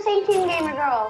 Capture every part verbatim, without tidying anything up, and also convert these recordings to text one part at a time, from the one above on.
this eighteen gamer girl.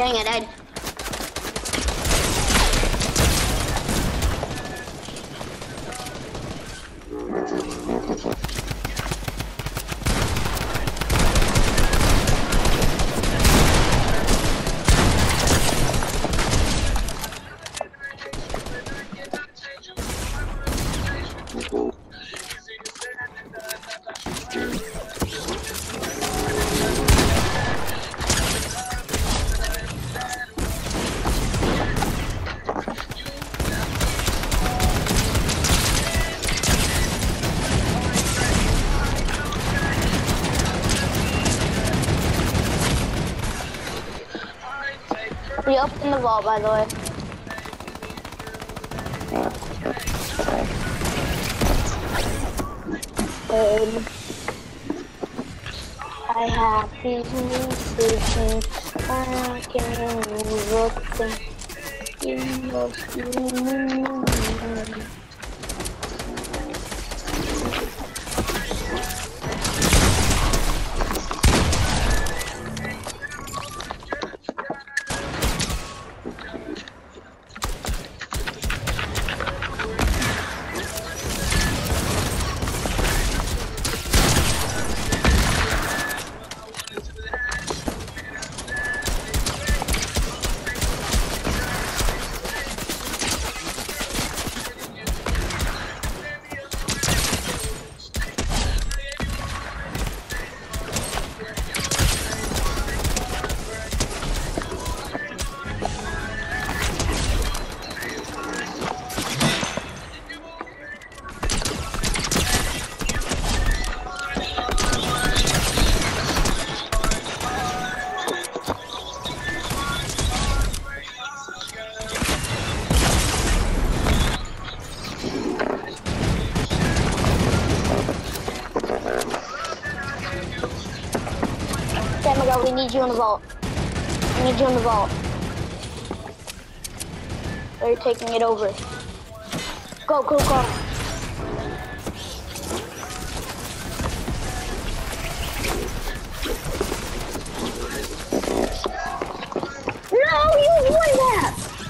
Dang, I died. We opened the vault, by the way. Um, I have these decisions. I can look them in the we need you in the vault. We need you in the vault. They're taking it over. Go, go, go. No, you won that!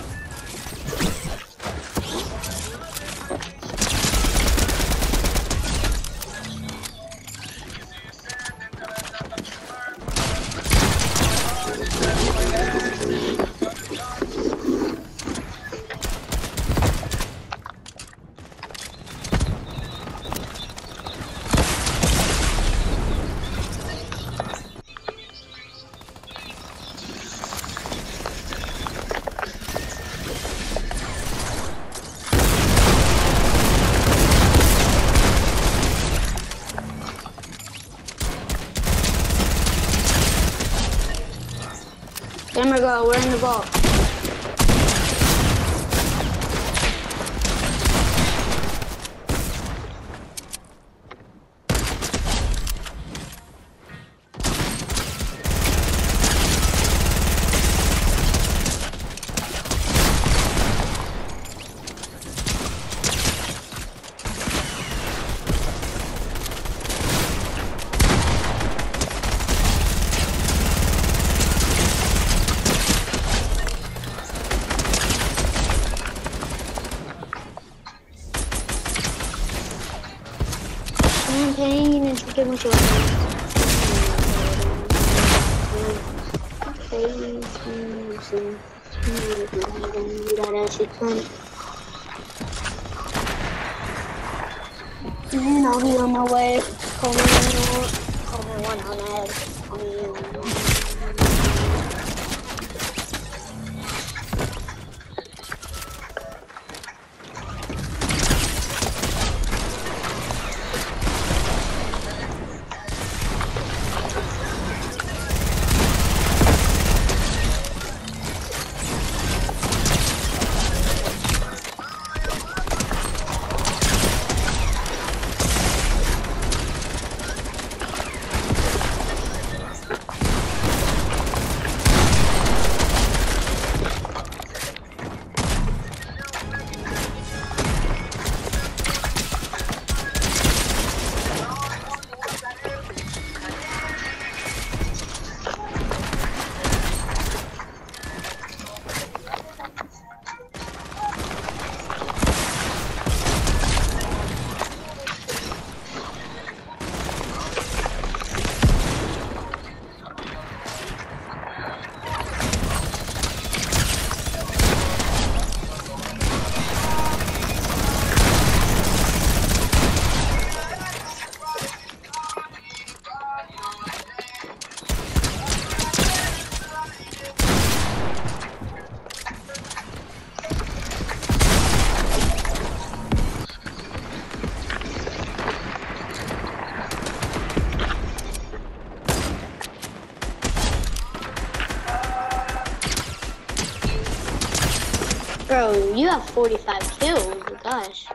Camera go, we're in the vault. Pain and forget my choice. And I'll be on my way. Call me one hundred. Call me one hundred. have forty-five kills, gosh.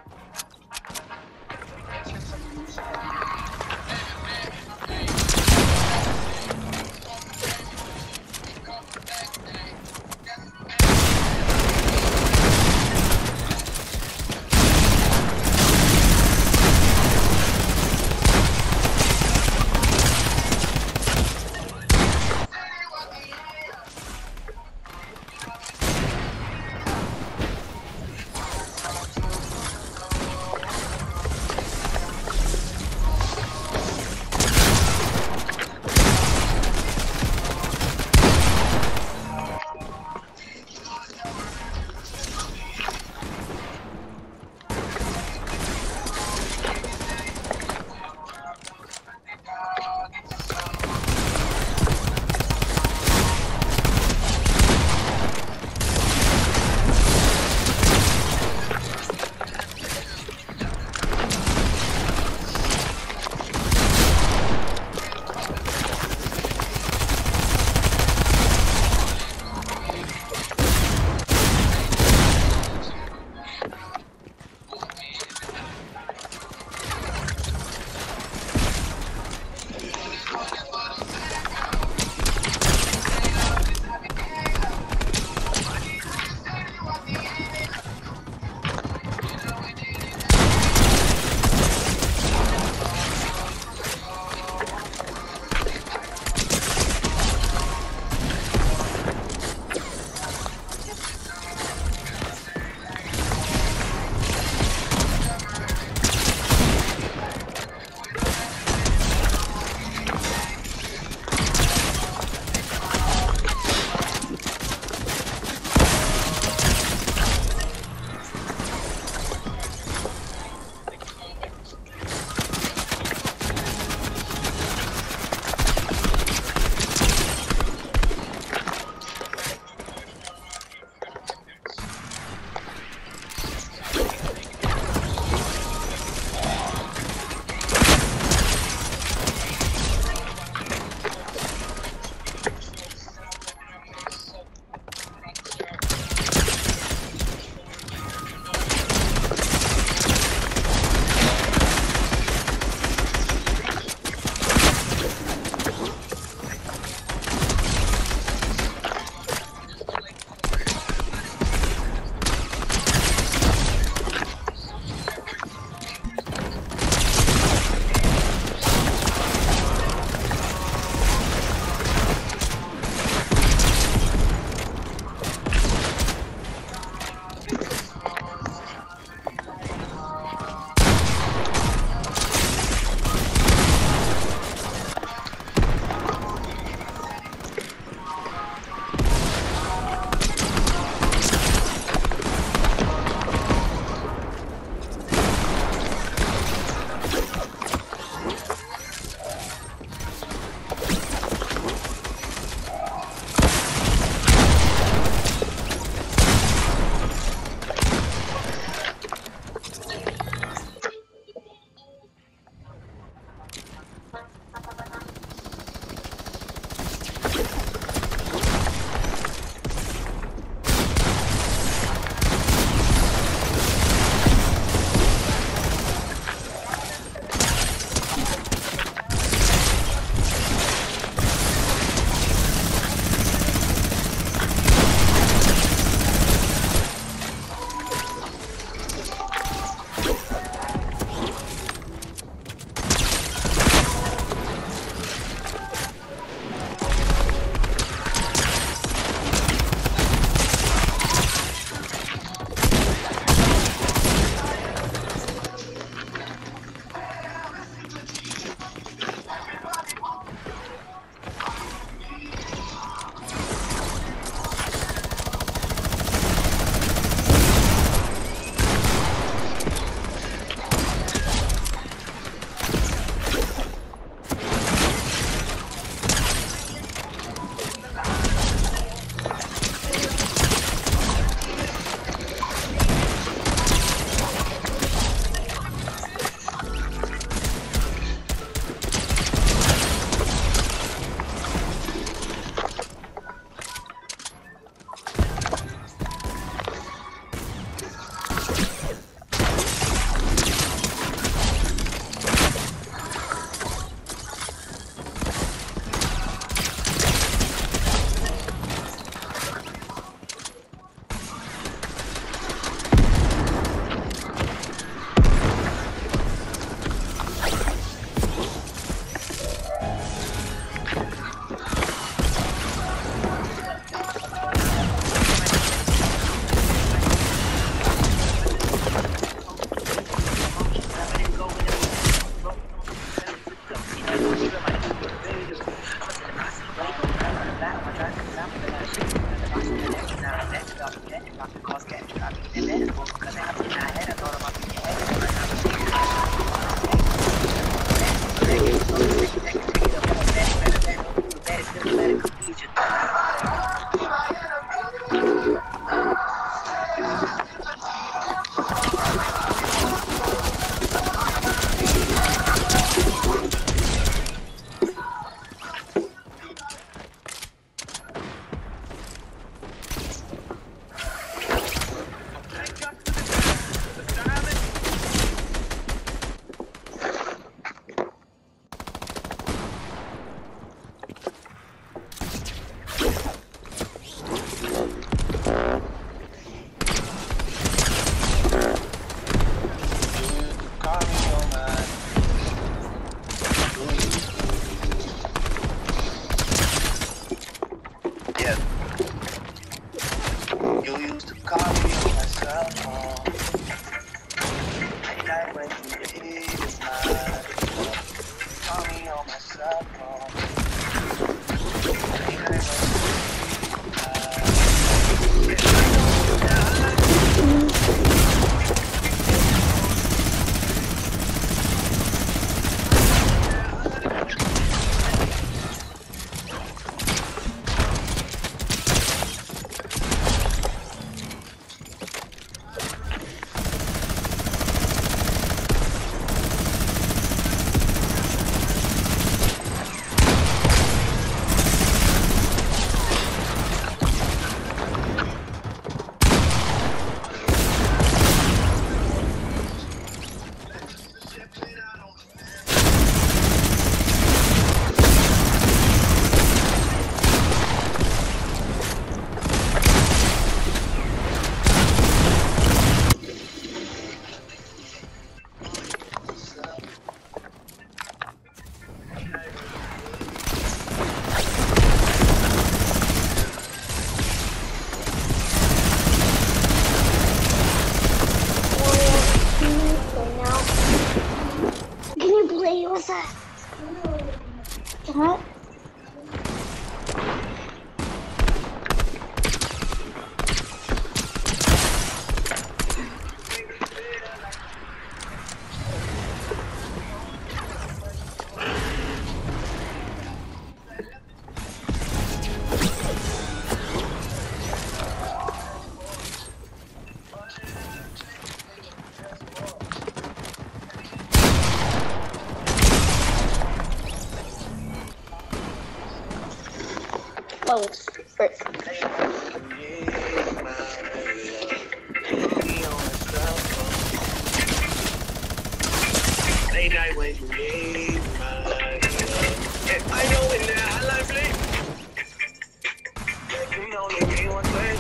Lee, what's that? What? Oh, frick. Late night when you need my love. And I know in there I like it. That can only mean one thing.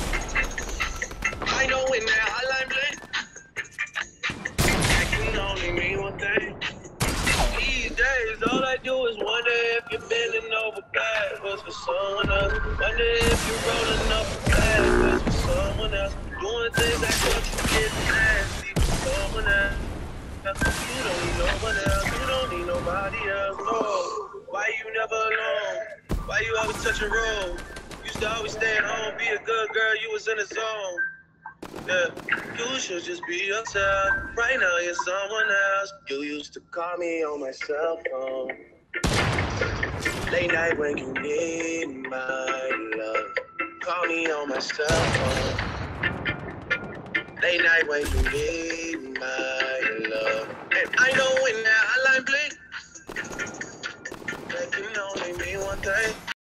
I know in there I like it. That can only mean one thing. These days, all I do is wonder if you're bending over backwards for someone else. Wonder if you're rolling up backwards for someone else. Doing things that could get nasty for someone else. You don't need no one else. You don't need nobody else. No. Why you never alone? Why you always touch a road? Used to always stay at home, be a good girl. You was in the zone. Yeah, you should just be yourself. Right now you're someone else. You used to call me on my cell phone. Late night when you need my love. Call me on my cell phone. Late night when you need my love. And I know when that hotline blink, that can only mean one thing.